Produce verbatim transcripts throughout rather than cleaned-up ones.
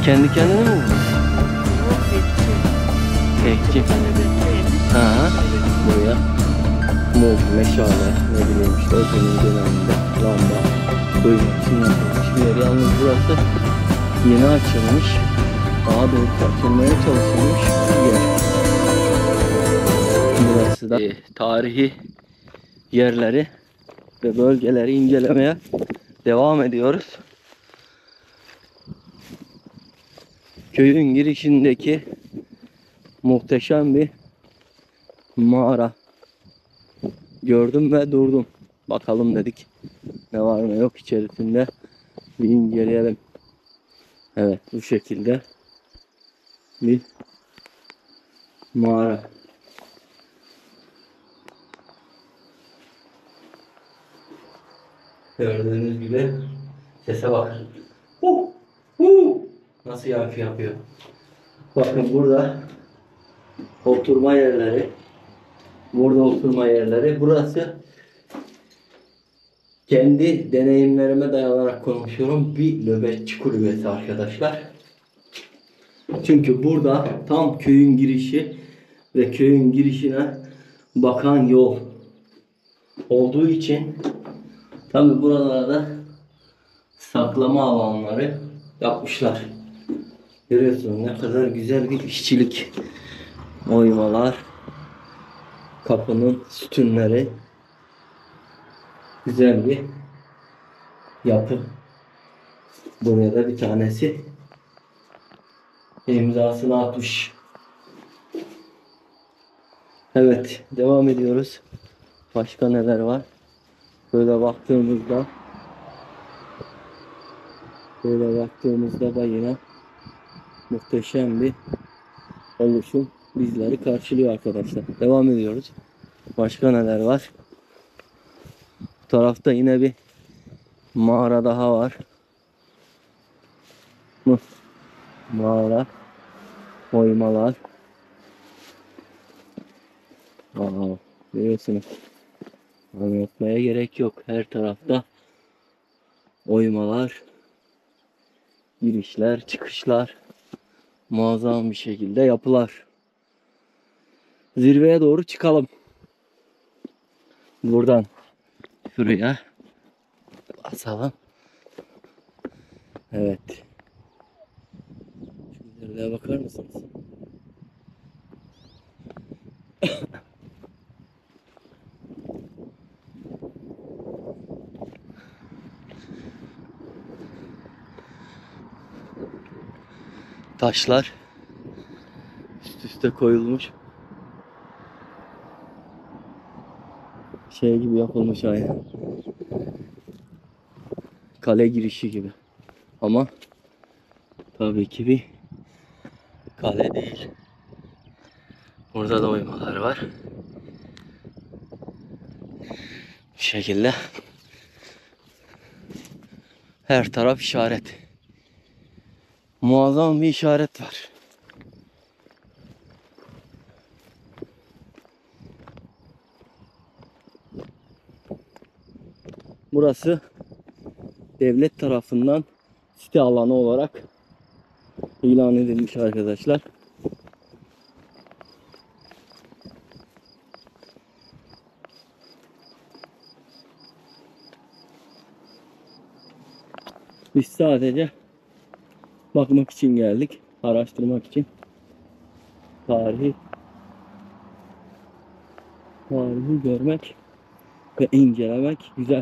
Kendi kendine mi vurdun? Yok, bekçi. Bekçi. Bekçi. Ha, buraya mum, meşale, ne bileyim işte o günün döneminde lamba koymak için yapılmış bir yer. Yalnız burası yeni açılmış. Daha doğrusu açılmaya çalışılmış bir yer. Burası da e, tarihi yerleri ve bölgeleri incelemeye devam ediyoruz. Köyün girişindeki muhteşem bir mağara gördüm ve durdum. Bakalım dedik. Ne var ne yok içerisinde bir inceleyelim. Evet, bu şekilde bir mağara. Gördüğünüz gibi sese bak. Huh, huh. Nasıl yankı yapıyor. Bakın burada oturma yerleri. Burada oturma yerleri. Burası kendi deneyimlerime dayanarak konuşuyorum. Bir nöbetçi kulübesi arkadaşlar. Çünkü burada tam köyün girişi ve köyün girişine bakan yol olduğu için tabi buralarda saklama alanları yapmışlar. Görüyorsunuz ne kadar güzel bir işçilik. Oymalar, kapının sütunları, güzel bir yapı. Buraya da bir tanesi imzasını atmış. Evet, devam ediyoruz. Başka neler var? Böyle baktığımızda böyle baktığımızda da yine muhteşem bir oluşum bizleri karşılıyor arkadaşlar. Devam ediyoruz. Başka neler var? Bu tarafta yine bir mağara daha var. Mağara, oymalar. Aa, görüyorsunuz. Anlatmaya gerek yok. Her tarafta oymalar, girişler, çıkışlar, muazzam bir şekilde yapılar. Zirveye doğru çıkalım. Buradan şuraya basalım. Evet. Şu güzelliğe bakar mısınız? Taşlar üst üste koyulmuş. Şey gibi yapılmış aynı. Kale girişi gibi. Ama tabii ki bir kale değil. Burada da oymalar var. Bu şekilde her taraf işaret. Muazzam bir işaret var. Burası devlet tarafından site alanı olarak ilan edilmiş arkadaşlar. Biz sadece bakmak için geldik. Araştırmak için. Tarihi tarihi görmek ve incelemek güzel.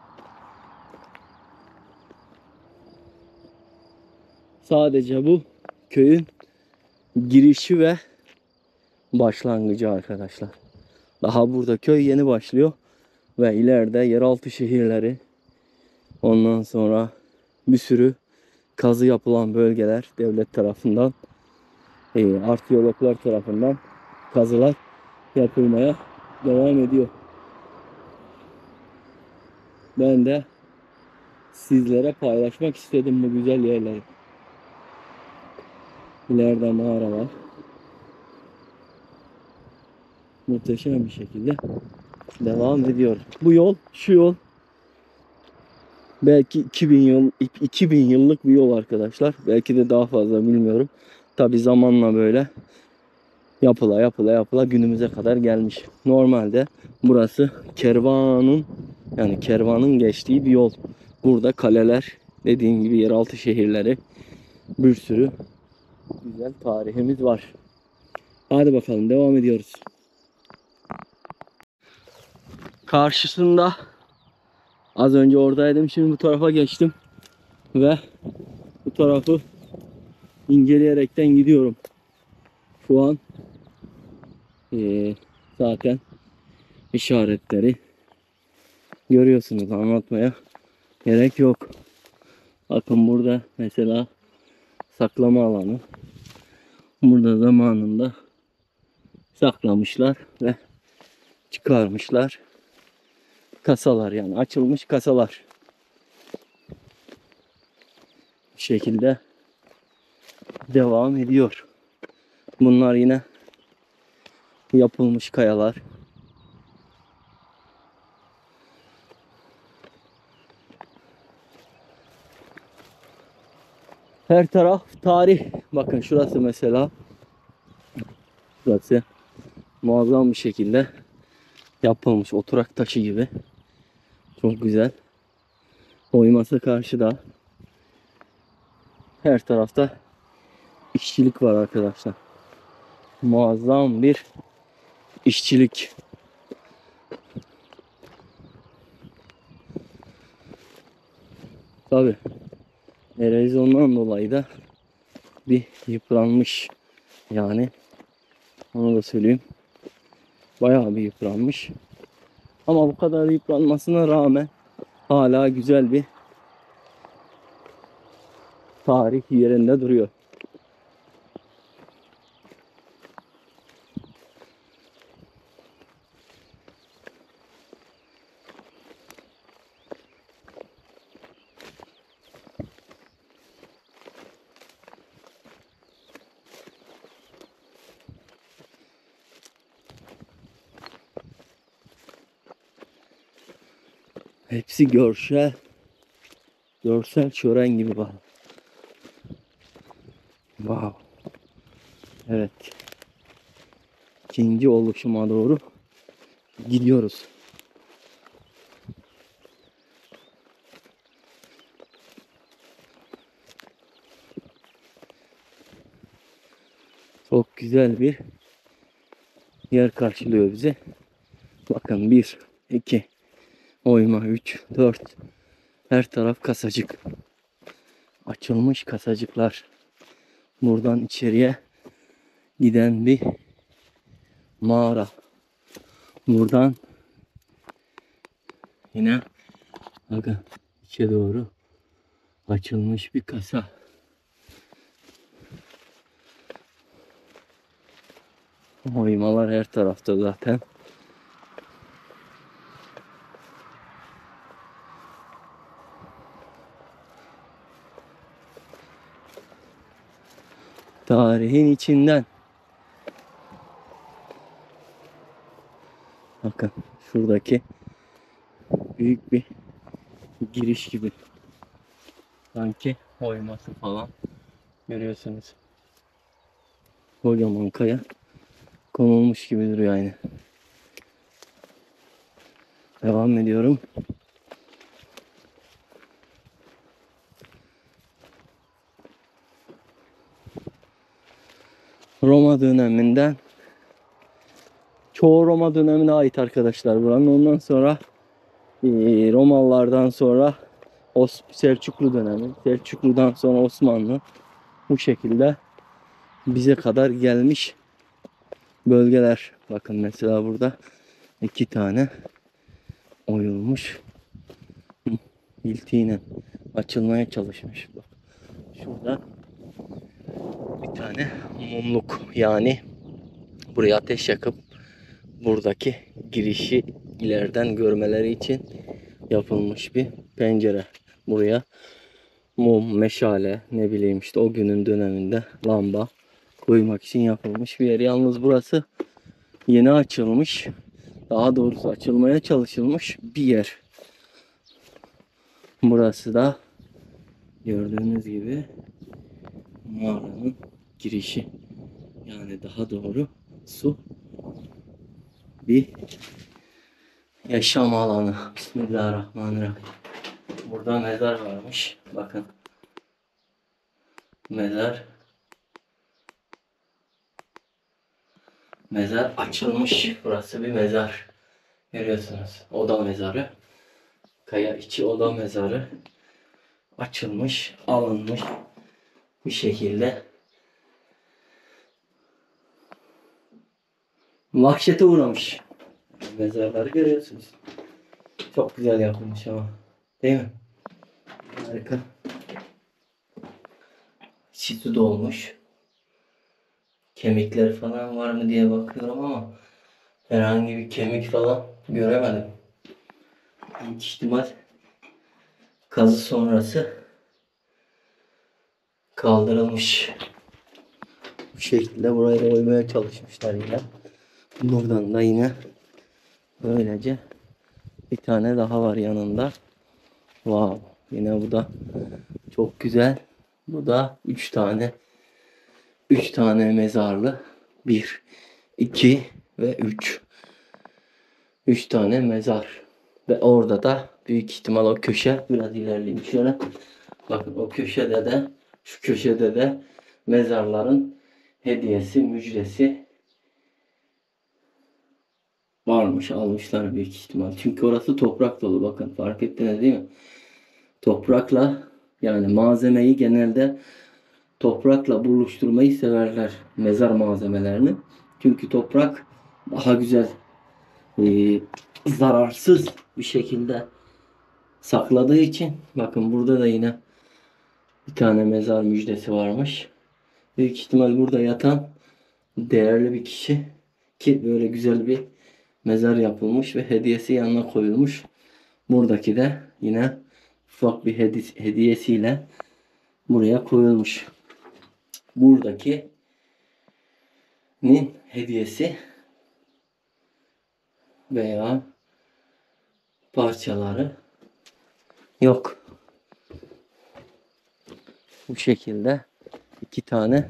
Sadece bu köyün girişi ve başlangıcı arkadaşlar. Daha burada köy yeni başlıyor ve ileride yeraltı şehirleri, ondan sonra bir sürü kazı yapılan bölgeler devlet tarafından, e, arkeologlar tarafından kazılar yapılmaya devam ediyor. Ben de sizlere paylaşmak istedim bu güzel yerleri. İleride mağara var. Muhteşem bir şekilde devam ediyor. Bu yol, şu yol Belki iki bin yıl iki bin yıllık bir yol arkadaşlar. Belki de daha fazla, bilmiyorum. Tabi zamanla böyle yapıla yapıla yapıla günümüze kadar gelmiş. Normalde burası kervanın, yani kervanın geçtiği bir yol. Burada kaleler, dediğim gibi yeraltı şehirleri, bir sürü güzel tarihimiz var. Hadi bakalım, devam ediyoruz. Karşısında, az önce oradaydım, şimdi bu tarafa geçtim ve bu tarafı inceleyerekten gidiyorum. Şu an ee, zaten işaretleri görüyorsunuz, anlatmaya gerek yok. Bakın burada mesela saklama alanı. Burada zamanında saklamışlar ve çıkarmışlar. Kasalar, yani açılmış kasalar. Bu şekilde devam ediyor. Bunlar yine yapılmış kayalar. Her taraf tarih. Bakın şurası mesela. Burası muazzam bir şekilde yapılmış, oturak taşı gibi. Çok güzel. Oyması karşıda. Her tarafta işçilik var arkadaşlar. Muazzam bir işçilik. Tabi erozyondan dolayı da bir yıpranmış, yani onu da söyleyeyim, bayağı bir yıpranmış, ama bu kadar yıpranmasına rağmen hala güzel bir tarih yerinde duruyor. Hepsi görsel, görsel şölen gibi bak. Wow. Evet. İkinci oluşuma doğru gidiyoruz. Çok güzel bir yer karşılıyor bizi. Bakın bir, iki, oyma, üç, dört. Her taraf kasacık. Açılmış kasacıklar. Buradan içeriye giden bir mağara. Buradan yine bakın içe doğru açılmış bir kasa. Oymalar her tarafta zaten. Tarihin içinden. Bakın şuradaki büyük bir giriş gibi. Sanki oyması falan. Görüyorsunuz. Kocaman kaya konulmuş gibi duruyor aynı. Devam ediyorum. Roma döneminden, çoğu Roma dönemine ait arkadaşlar buranın. Ondan sonra Romalılardan sonra Os Selçuklu dönemi, Selçuklu'dan sonra Osmanlı, bu şekilde bize kadar gelmiş bölgeler. Bakın mesela burada iki tane oyulmuş iltiğine açılmaya çalışmış. Bak şurada bir tane mumluk, yani buraya ateş yakıp buradaki girişi ileriden görmeleri için yapılmış bir pencere. Buraya mum, meşale, ne bileyim işte o günün döneminde lamba koymak için yapılmış bir yer. Yalnız burası yeni açılmış. Daha doğrusu açılmaya çalışılmış bir yer. Burası da gördüğünüz gibi mağaranın girişi. Yani daha doğru su bir yaşam alanı. Bismillahirrahmanirrahim. Burada mezar varmış. Bakın. Mezar. Mezar açılmış. Burası bir mezar. Görüyorsunuz. Oda mezarı. Kaya içi oda mezarı. Açılmış, alınmış bir şekilde. Vahşete uğramış. Mezarları görüyorsunuz. Çok güzel yapılmış ama. Değil mi? Harika. İçi su dolmuş. Kemikler falan var mı diye bakıyorum ama herhangi bir kemik falan göremedim. Büyük ihtimal kazı sonrası kaldırılmış. Bu şekilde burayı da oymaya çalışmışlar yine. Buradan da yine böylece bir tane daha var yanında. Wow. Yine bu da çok güzel. Bu da üç tane. üç tane mezarlı. bir, iki ve üç. üç tane mezar. Ve orada da büyük ihtimal o köşe biraz ilerleyeyim şöyle. Bakın o köşede de şu köşede de mezarların hediyesi, müjdesi varmış. Almışlar büyük ihtimal. Çünkü orası toprak dolu. Bakın fark ettiniz değil mi? Toprakla yani malzemeyi genelde toprakla buluşturmayı severler. Mezar malzemelerini. Çünkü toprak daha güzel e, zararsız bir şekilde sakladığı için. Bakın burada da yine bir tane mezar müjdesi varmış. Büyük ihtimal burada yatan değerli bir kişi ki böyle güzel bir mezar yapılmış ve hediyesi yanına koyulmuş. Buradaki de yine ufak bir hedi- hediyesiyle buraya koyulmuş. Buradaki nin hediyesi veya parçaları yok. Bu şekilde iki tane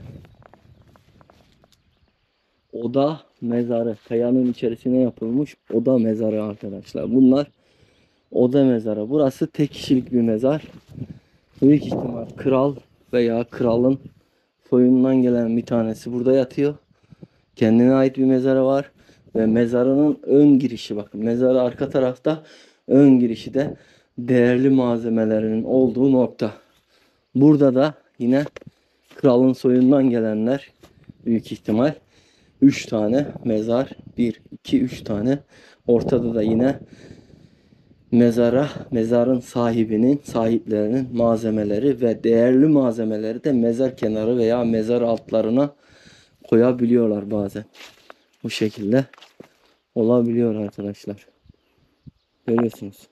oda mezarı, kayanın içerisine yapılmış oda mezarı arkadaşlar. Bunlar oda mezarı. Burası tek kişilik bir mezar. Büyük ihtimal kral veya kralın soyundan gelen bir tanesi burada yatıyor. Kendine ait bir mezarı var. Ve mezarının ön girişi, bakın mezarı arka tarafta, ön girişi de değerli malzemelerinin olduğu nokta. Burada da yine kralın soyundan gelenler büyük ihtimal üç tane mezar. bir, iki, üç tane. Ortada da yine mezara, mezarın sahibinin, sahiplerinin malzemeleri ve değerli malzemeleri de mezar kenarı veya mezar altlarına koyabiliyorlar bazen. Bu şekilde olabiliyor arkadaşlar. Görüyorsunuz.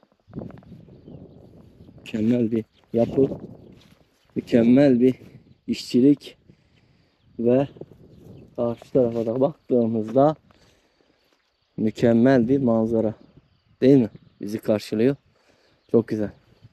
Mükemmel bir yapı, mükemmel bir işçilik ve karşı tarafa da baktığımızda mükemmel bir manzara. Değil mi? Bizi karşılıyor. Çok güzel.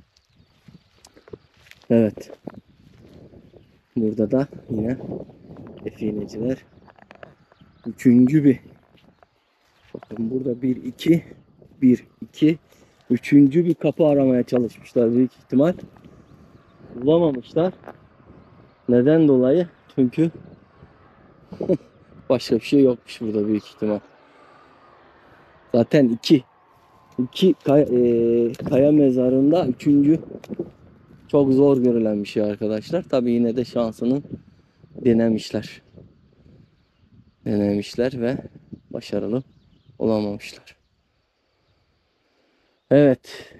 Evet. Burada da yine defineciler. Üçüncü bir. Bakın burada bir iki bir iki üçüncü bir kapı aramaya çalışmışlar büyük ihtimal. Bulamamışlar. Neden dolayı? Çünkü başka bir şey yokmuş burada büyük ihtimal. Zaten iki iki kaya, e, kaya mezarında üçüncü çok zor görülen bir şey arkadaşlar. Tabii yine de şansını denemişler. Denemişler ve başarılı olamamışlar. Evet.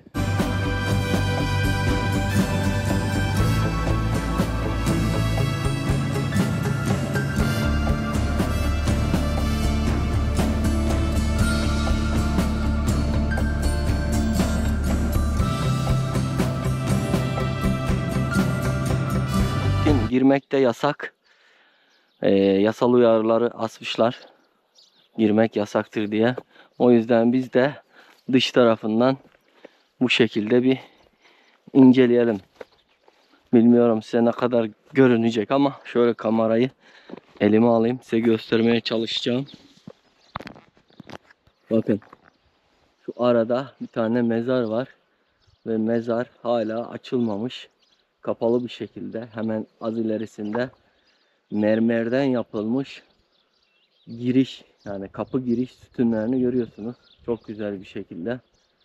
Girmek de yasak. Ee, yasal uyarıları asmışlar. Girmek yasaktır diye. O yüzden biz de dış tarafından bu şekilde bir inceleyelim. Bilmiyorum size ne kadar görünecek ama şöyle kamerayı elime alayım, size göstermeye çalışacağım. Bakın, şu arada bir tane mezar var ve mezar hala açılmamış, kapalı bir şekilde. Hemen az ilerisinde mermerden yapılmış giriş, yani kapı giriş sütunlarını görüyorsunuz. Çok güzel bir şekilde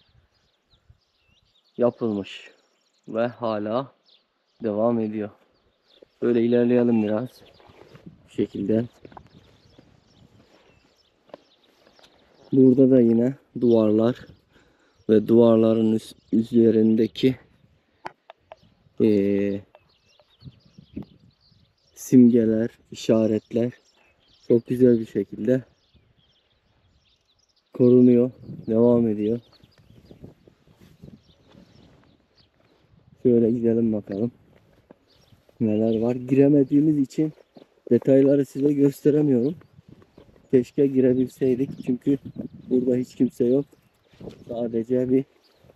yapılmış ve hala devam ediyor. Böyle ilerleyelim biraz bu şekilde. Burada da yine duvarlar ve duvarların üst, üzerindeki ee, simgeler, işaretler çok güzel bir şekilde korunuyor, devam ediyor. Şöyle gidelim bakalım neler var. Giremediğimiz için detayları size gösteremiyorum. Keşke girebilseydik çünkü burada hiç kimse yok. Sadece bir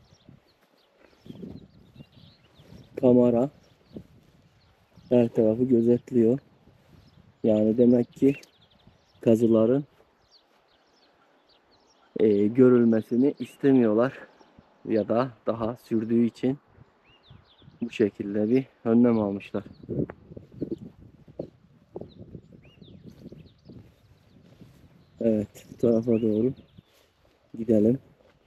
kamera her tarafı gözetliyor. Yani demek ki kazıların e, görülmesini istemiyorlar ya da daha sürdüğü için bu şekilde bir önlem almışlar. Evet, bu tarafa doğru gidelim.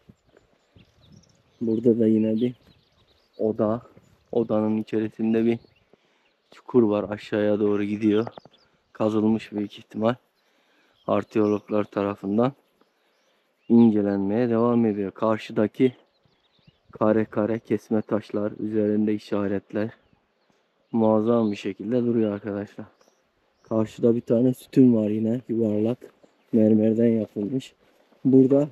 Burada da yine bir oda. Odanın içerisinde bir çukur var. Aşağıya doğru gidiyor. Kazılmış büyük ihtimal. Arkeologlar tarafından incelenmeye devam ediyor. Karşıdaki kare kare kesme taşlar, üzerinde işaretler muazzam bir şekilde duruyor arkadaşlar. Karşıda bir tane sütun var yine, yuvarlak, mermerden yapılmış. Burada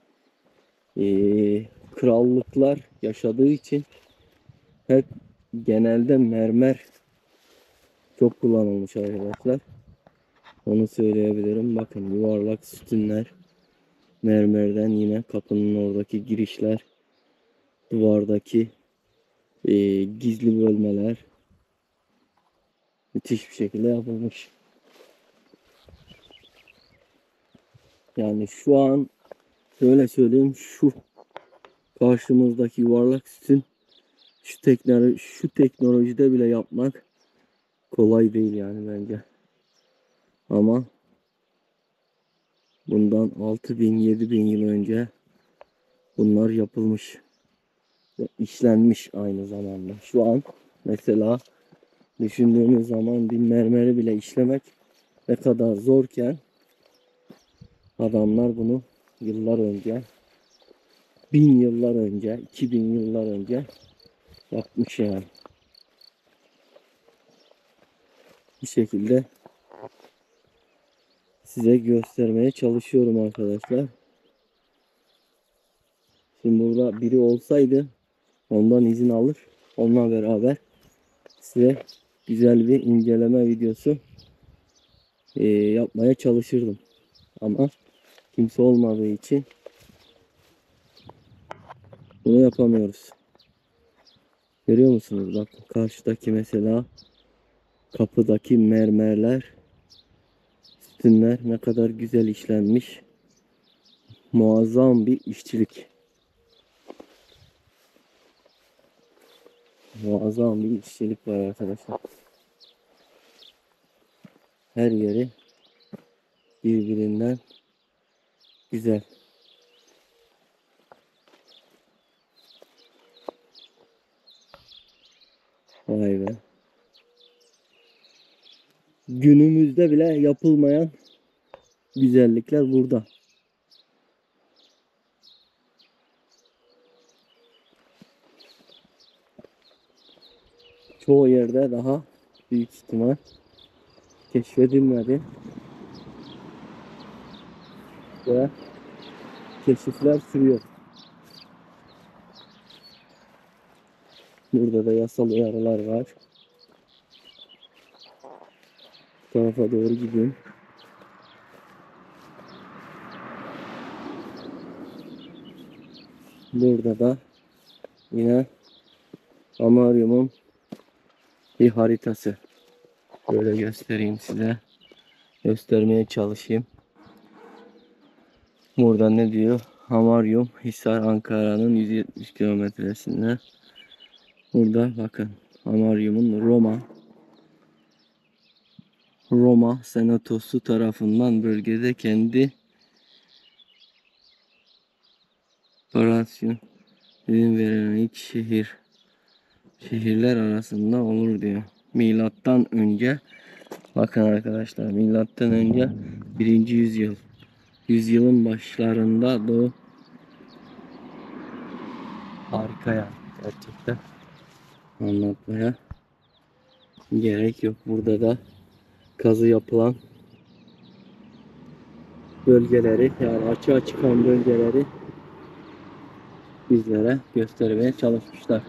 ee, krallıklar yaşadığı için hep genelde mermer çok kullanılmış arkadaşlar. Onu söyleyebilirim. Bakın, yuvarlak sütunlar, mermerden, yine kapının oradaki girişler, duvardaki e, gizli bölmeler müthiş bir şekilde yapılmış. Yani şu an şöyle söyleyeyim, şu karşımızdaki yuvarlak sütun şu teknoloji şu teknolojide bile yapmak kolay değil yani bence. Ama bundan altı bin yedi bin yıl önce bunlar yapılmış ve işlenmiş aynı zamanda. Şu an mesela düşündüğünüz zaman bir mermeri bile işlemek ne kadar zorken adamlar bunu yıllar önce, bin yıllar önce, iki bin yıllar önce yapmış yani. Bir şekilde size göstermeye çalışıyorum arkadaşlar. Şimdi burada biri olsaydı ondan izin alır, onunla beraber size güzel bir inceleme videosu e, yapmaya çalışırdım. Ama kimse olmadığı için bunu yapamıyoruz. Görüyor musunuz? Bak, karşıdaki mesela kapıdaki mermerler, sütunlar ne kadar güzel işlenmiş. Muazzam bir işçilik. Muazzam bir işçilik var arkadaşlar. Her yeri birbirinden güzel. Vay be. Günümüzde bile yapılmayan güzellikler burada. Çoğu yerde daha büyük ihtimal keşfedilmedi. Ve keşifler sürüyor. Burada da yasal uyarılar var. Bu tarafa doğru gideyim. Burada da yine Amaryumun bir haritası. Böyle göstereyim size. Göstermeye çalışayım. Burada ne diyor? Hamaryum Hisar Ankara'nın yüz yetmiş kilometresinde. Burada bakın. Hamaryum'un Roma Roma Senatosu tarafından bölgede kendi operasyon izin verilen ilk şehir şehirler arasında olur diyor. Milattan önce bakın arkadaşlar, milattan önce birinci yüzyıl. Yüzyılın başlarında doğu. Harika ya, gerçekten anlatmaya gerek yok. Burada da kazı yapılan bölgeleri, yani açığa çıkan bölgeleri bizlere göstermeye çalışmışlar.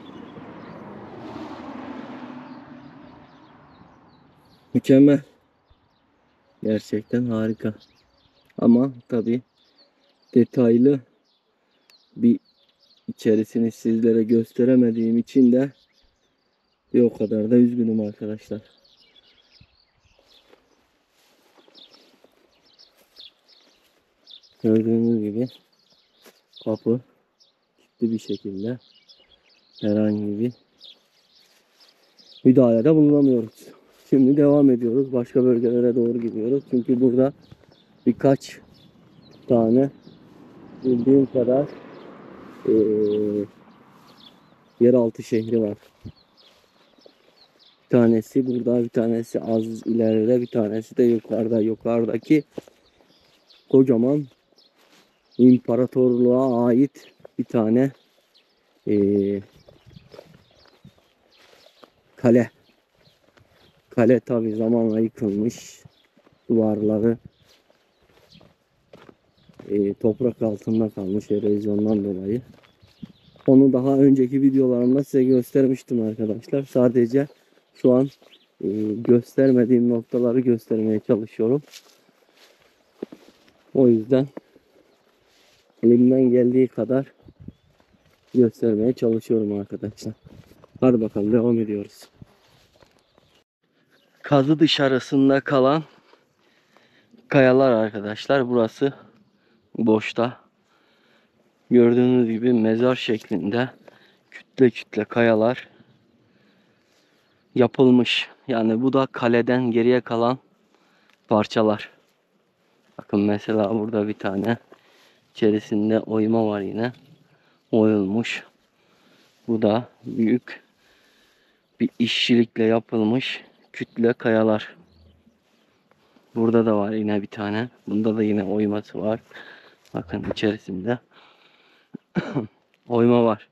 Mükemmel. Gerçekten harika. Ama tabi detaylı bir içerisini sizlere gösteremediğim için de bir o kadar da üzgünüm arkadaşlar. Gördüğünüz gibi kapı kilitli bir şekilde, herhangi bir müdahalede bulunamıyoruz. Şimdi devam ediyoruz. Başka bölgelere doğru gidiyoruz. Çünkü burada birkaç tane bildiğim kadar ee, yeraltı şehri var. Bir tanesi burada, bir tanesi az ileride, bir tanesi de yukarıda. Yukarıdaki kocaman imparatorluğa ait bir tane ee, kale. Kale tabi zamanla yıkılmış. Duvarları e, toprak altında kalmış erozyondan dolayı. Onu daha önceki videolarımda size göstermiştim arkadaşlar. Sadece şu an e, göstermediğim noktaları göstermeye çalışıyorum. O yüzden elimden geldiği kadar göstermeye çalışıyorum arkadaşlar. Hadi bakalım, devam ediyoruz. Kazı dışarısında kalan kayalar arkadaşlar. Burası boşta. Gördüğünüz gibi mezar şeklinde kütle kütle kayalar yapılmış. Yani bu da kaleden geriye kalan parçalar. Bakın mesela burada bir tane içerisinde oyma var yine. Oyulmuş. Bu da büyük bir işçilikle yapılmış kütle kayalar. Burada da var yine bir tane. Bunda da yine oyması var. Bakın içerisinde oyma var.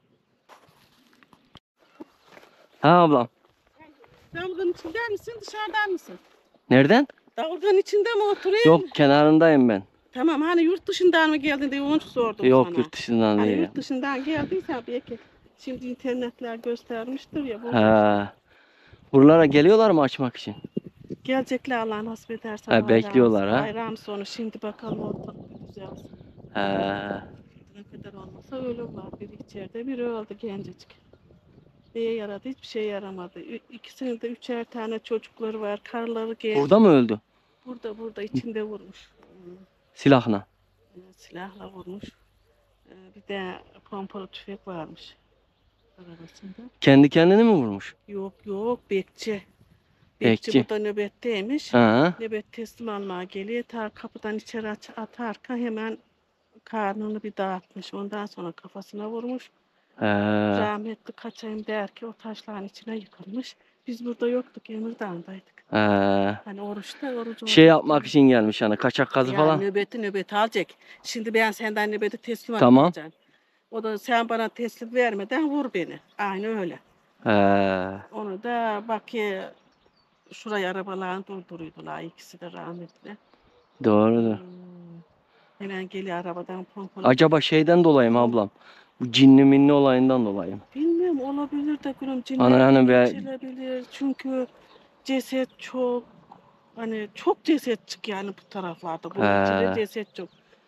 Ha ablam. Dalgın içinde misin, dışarıdan mısın? Nereden? Dalgın içinde mi oturuyorsun? Yok, kenarındayım ben. Tamam, hani yurt dışından mı geldin diye onu sordum Yok, sana. yurt dışından Hani değil. yurt dışından geldiysen belki şimdi internetler göstermiştir ya. Bu Ha. Buralara geliyorlar mı açmak için? gelecekler Allah nasip ederse. Ha, bekliyorlar ha. Bayram sonu şimdi bakalım ortalık bir düzelsin. Ha. Ne kadar olmasa ölüm var. Biri içeride, biri öldü gencecik. Neye yaradı? Hiçbir şey yaramadı. Ü- İkisinin de üçer tane çocukları var. Karıları genç. Burada mı öldü? Burada burada içinde vurmuş. Hmm, Silahla. silahla vurmuş. Ee, Bir de pompalı tüfek varmış arabasında. Kendi kendini mi vurmuş? Yok yok bekçi. Bekçi. Bekçi burada nöbetteymiş. Ha. Nöbet teslim almaya geliyor. Ta kapıdan içeri aç- atarken hemen karnını bir dağıtmış. Ondan sonra kafasına vurmuş. Ha. Rahmetli kaçayım der ki o taşların içine yıkılmış. Biz burada yoktuk, Emirdağ'daydık. Ha. Hani oruçta orucu Şey yapmak için gelmiş hani, kaçak kazı yani falan. nöbeti nöbeti alacak. Şimdi ben senden nöbeti teslim Tamam. alacağım. O da sen bana teslim vermeden vur beni. Aynı öyle. Ha. Onu da bak ki şuraya arabalarını durduruydular ikisi de rahmetli. Doğrudur. Hmm. Hemen geliyor arabadan pompalı. Acaba şeyden dolayı mı ablam? Bu cinli minli olayından dolayı mı? Bilmiyorum, olabilir de gülüm, Ana hani be- cinler çünkü ceset çok, hani çok ceset çık yani bu taraflarda. Bu He. ilçede ceset çok.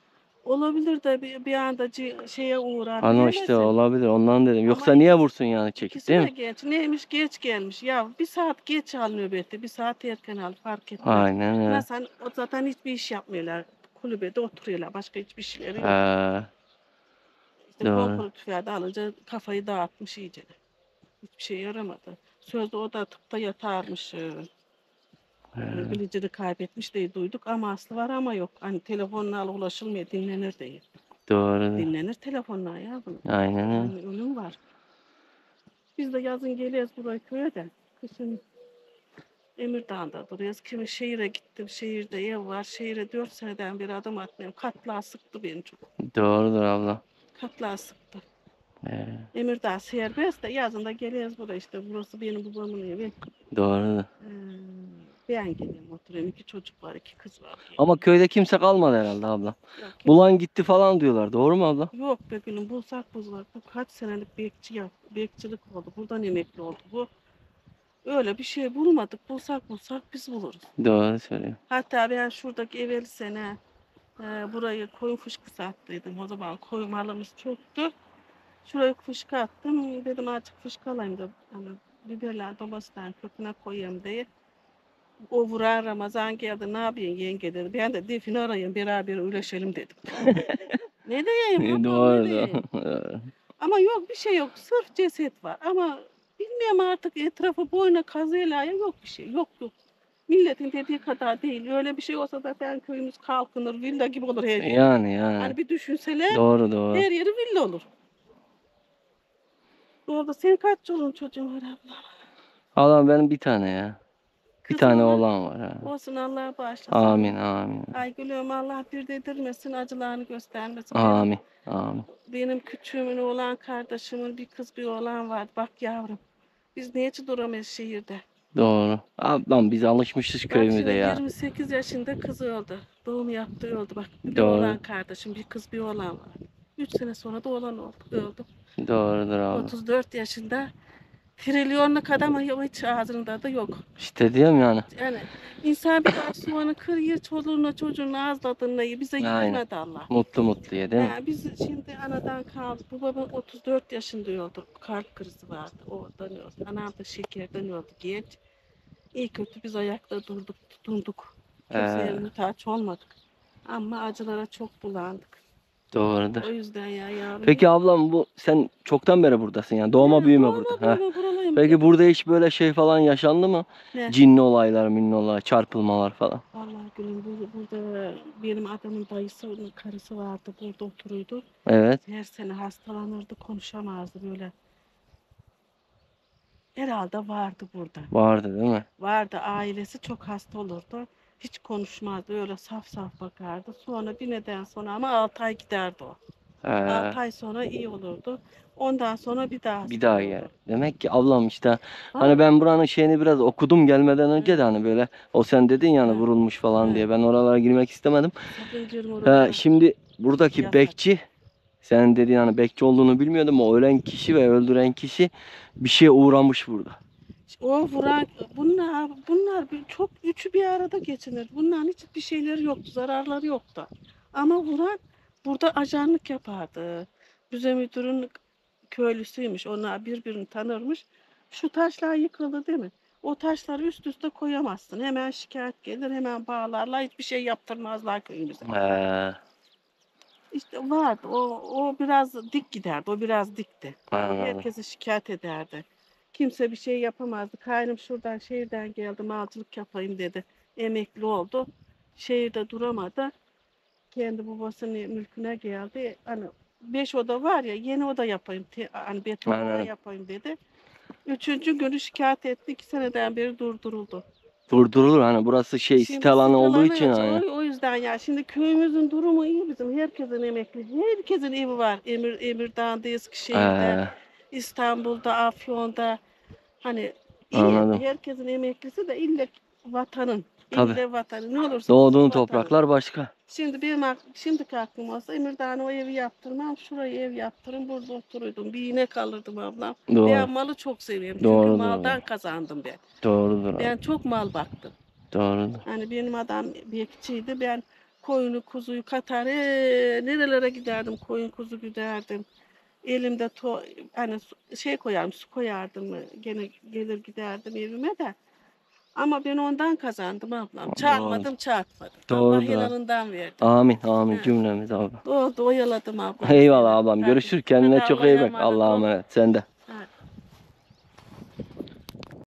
Olabilir de bir, bir anda ci- şeye uğrar Hani işte bilemesin. olabilir ondan dedim. Ama Yoksa niye ikisi, vursun yani çekip ikisi değil de mi? genç. Neymiş geç gelmiş. Ya bir saat geç al nöbeti, bir saat erken al fark etmez. Aynen öyle. Nasıl o zaten hiçbir iş yapmıyorlar. Kulübede oturuyorlar. Başka hiçbir şeyleri yok. Ee, İşte doğru. pompalı tüfeği de alınca kafayı dağıtmış iyice. Hiçbir şey yaramadı. Sözde o da tıpta yatarmış. e, Yani Ee, bilincini kaybetmiş diye duyduk ama aslı var ama yok. Hani telefonla ulaşılmıyor, dinlenir değil. doğru. Dinlenir telefonla ya bunu. Aynen öyle. Yani ölüm var. Biz de yazın geliyoruz buraya köye de. Kışın Emirdağ'da duruyoruz. Kimi şehire gittim. Şehirde ev var. Şehire dört seneden beri adım atmıyorum. Katlağı sıktı beni çok. Doğrudur abla. Katlağı sıktı. Ee, Emirdağ serbest de yazın da geliyoruz buraya işte. Burası benim babamın evi. doğrudur. Ee, ben geliyorum oturuyorum. İki çocuk var, iki kız var. Ama köyde kimse kalmadı herhalde abla. Yok kimse. Bulan gitti falan diyorlar. Doğru mu abla? Yok be gülüm bulsak bulsak. Bu kaç senelik bekçi yap, bekçilik oldu. Buradan emekli oldu bu. Öyle bir şey bulmadık. Bulsak bulsak biz buluruz. Doğru söylüyor. Hatta ben şuradaki evvel sene e, burayı koyun fışkısı attıydım. O zaman koyun malımız çoktu. Şuraya fışkı attım. Dedim artık fışkı alayım da hani biberler domatesden köküne koyayım diye. O vuran Ramazan geldi. Ne yapıyorsun yenge dedi. Ben de defini arayayım beraber uğraşalım dedim. Ne diyeyim Ee, ablam ne Doğru diyeyim. doğru. Ama yok bir şey yok. Sırf ceset var. Ama bilmiyorum artık etrafı boyuna kazıyla yok bir şey. Yok yok. Milletin dediği kadar değil. Öyle bir şey olsa da ben köyümüz kalkınır. Villa gibi olur her yer. Yani yani. Hani bir düşünseler Doğru doğru. her yeri villa olur. Orada senin kaç çoluğun çocuğun var abla? Ablam benim bir tane ya. Bir Kız tane oğlan oğlan var ha. olsun Allah bağışlasın. Amin amin. Ay gülüyorum Allah bir dedirmesin acılarını göstermesin. Benim Amin. Amin. benim küçüğümün oğlan kardeşimin bir kız bir oğlan vardı. Bak yavrum. Biz niye hiç duramayız şehirde? Doğru. Ablam biz alışmışız Bak köyümüze şimdi ya. yirmi sekiz yaşında kızı oldu. Doğum yaptığı oldu. Bak bir de Doğru. oğlan kardeşim, bir kız bir oğlan var. Üç sene sonra da oğlan oldu, öldü. Doğrudur abla. otuz dört yaşında. Trilyonluk adam ama hiç ağzında da yok. İşte diyorum yani. Yani insan bir bak soğanı kırıyor, çoluğuna çocuğuna ağızladığında bize Aynen. yedirmedi Allah. Mutlu mutlu ye değil mi? Yani biz şimdi anadan kaldık. Bu babam otuz dört yaşında öldü. Kalp krizi vardı. Oradan öldü. Anam da şekerden öldü genç. İyi kötü biz ayakta durduk, tutunduk. Kimseye Ee, muhtaç olmadık. Ama acılara çok bulandık. doğrudur. O yüzden ya yavrum. Peki ablam bu sen çoktan beri buradasın yani doğma He, büyüme doğma burada. Ha. büyüme buralıyım. Peki burada hiç böyle şey falan yaşandı mı? Ne? Cinli olaylar, minli olaylar, çarpılmalar falan. Vallahi gülüm burada, burada benim adamın dayısı, onun karısı vardı. Burada oturuyordu. Evet. Her sene hastalanırdı, konuşamazdı böyle. Herhalde vardı burada. Vardı değil mi? Vardı, ailesi çok hasta olurdu. Hiç konuşmazdı, öyle saf saf bakardı. Sonra bir neden sonra ama altı ay giderdi o. Ee, altı ay sonra iyi olurdu. Ondan sonra bir daha bir hasta daha olurdu. gel. Demek ki ablam işte hani Ha, ben buranın şeyini biraz okudum gelmeden önce de hani böyle o sen dedin yani ha, vurulmuş falan ha. diye ben oralara girmek istemedim. Sakın girme Ha, oralara. şimdi buradaki Yasak. bekçi sen dediğin hani bekçi olduğunu bilmiyordum. O ölen kişi ve öldüren kişi bir şeye uğramış burada. O vuran, bunlar, bunlar bir- çok üçü bir arada geçinir. Bunların hiçbir şeyleri yoktu, zararları yoktu. Ama vuran burada ajanlık yapardı. Bize müdürün köylüsüymüş. Onlar birbirini tanırmış. Şu taşlar yıkıldı değil mi? O taşları üst üste koyamazsın. Hemen şikayet gelir, hemen bağlarlar. Hiçbir şey yaptırmazlar köyümüze. Ee, İşte vardı. O, o biraz dik giderdi. O biraz dikti. anladım. Herkesi şikayet ederdi. Kimse bir şey yapamazdı. Kaynım şuradan şehirden geldi. Malcılık yapayım dedi. Emekli oldu. Şehirde duramadı. Kendi babasının mülküne geldi. Hani beş oda var ya yeni oda yapayım. te- Hani beton oda Anladım. yapayım dedi. Üçüncü günü şikayet etti. İki seneden beri durduruldu. Durdurulur hani burası şey site Şimdi alanı olduğu sitalanıyor. için hani. O, o yüzden ya şimdi köyümüzün durumu iyi bizim. Herkesin emekli. Herkesin evi var. Emir, Emirdağ'da, Eskişehir'de, Ee, İstanbul'da, Afyon'da. Hani iyi. anladım. Herkesin emeklisi de ille vatanın. Tabii. İlle vatanın. Ne olursa olsun Doğduğun vatanın. topraklar başka. Şimdi benim ak- şimdiki aklım olsa Emirdağ'ın o evi yaptırmam. Şurayı ev yaptırın. Burada otururdum. Bir inek kalırdım ablam. Doğru. Ben malı çok seviyorum. Çünkü Doğrudur maldan abla. kazandım ben. Doğrudur abi. Ben çok mal baktım. Doğrudur. Hani benim adam bekçiydi. Ben koyunu kuzuyu katar, ee, nerelere giderdim, koyun kuzu güderdim. Elimde to, hani su- şey koyarım, su koyardım, gene gelir giderdim evime de. Ama ben ondan kazandım ablam. Doğru. Çarpmadım, çarpmadım. Allah Doğru da. helalından verdi. Amin amin He. cümlemiz abi. Doğru, oyaladım ablam Eyvallah seni. ablam. Hadi. Görüşürüz. Kendine Hadi çok Allah'a iyi bak. emanet Allah'a ol. emanet. Sen de.